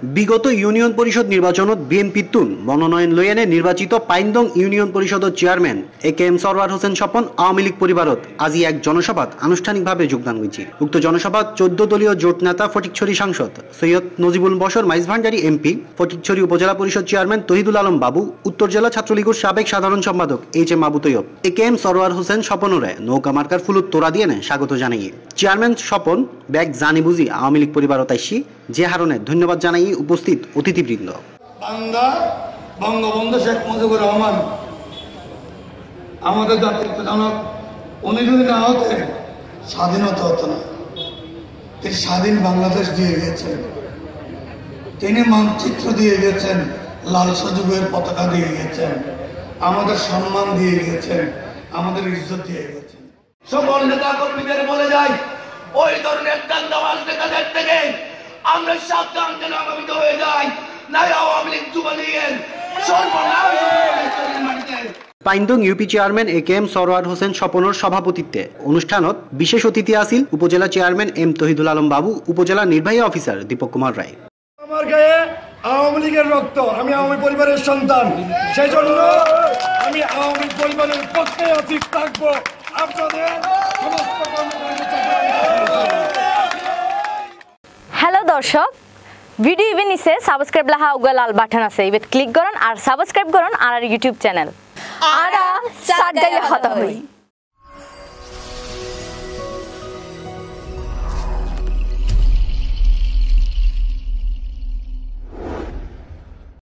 বিগত ইউনিয়ন পরিষদ নির্বাচনত বিএনপির তুন মনোনয়ন লইয়ানে নির্বাচিত পাইন্দং ইউনিয়ন পরিষদের chairman HM Sarwar Hossain Swapan Awami League পরিবারত আজি এক জনসভাত আনুষ্ঠানিকভাবে যোগদান হয়েছে। উক্ত জনসভাত 14 দলীয় জোট নেতা ফটিকছড়ি সাংসদ সৈয়দ নজিবুল বশর মাইজভান্ডারী এমপি, ফটিকছড়ি উপজেলা পরিষদ চেয়ারম্যান তহিদুল আলম বাবু, উত্তর জেলা ছাত্রলীগের সাবেক সাধারণ সম্পাদক এইচএম আবু তৈয়ব এইচএম সরওয়ার হোসেন স্বপনরে নৌকা মার্কার ফুলুত তোরা দিয়ে স্বাগত জানাই। চেয়ারম্যান স্বপন ব্যাগ জানি বুঝি আওয়ামী লীগ পরিবারত আইসি, যে হারণে ধন্যবাদ জানাই উপস্থিত অতিথিবৃন্দ। বঙ্গবন্ধু শেখ মুজিবুর রহমান আমাদের জাতির জনক, উনি যদি না হতেন স্বাধীনতা হতো না। তিনি স্বাধীন বাংলাদেশ দিয়ে গেছেন, তিনি মানচিত্র দিয়ে গেছেন, লাল সজীবের পতাকা দিয়ে গেছেন, আমাদের সম্মান দিয়ে গেছেন, আমাদের ইজ্জত দিয়ে গেছেন। সকল নেতা কর্মীদের বলে যাই, ওই ধরনের দান্দাবাজ নেতাদের থেকে আমরা সাবধান যেন আগামীতে হয়ে যাই, নাই আওয়ামী লীগ যুবলীগের সর্বনাশ। Paindong UP chairman HM Sarwar Hossain স্বপনের সভাপতিত্বে অনুষ্ঠানত বিশেষ অতিথি আসিল উপজেলা চেয়ারম্যান এম তহিদুল আলম বাবু, উপজেলা নির্বাহী অফিসার দীপক কুমার রায়। আমার গায়ে আওয়ামী লীগের রক্ত, আমি আওয়ামী পরিবারের সন্তান, সেই জন্য আমি আওয়ামী পরিবারের পক্ষে আছি, থাকবো। আপনাদের হ্যালো দর্শক, ভিডিও ইভেন নিচে সাবস্ক্রাইব লাহা উগা লাল বাটন আছে, ইবেত ক্লিক করুন আর সাবস্ক্রাইব করুন আর ইউটিউব চ্যানেল। আরা সাত গাইলে হতা হই।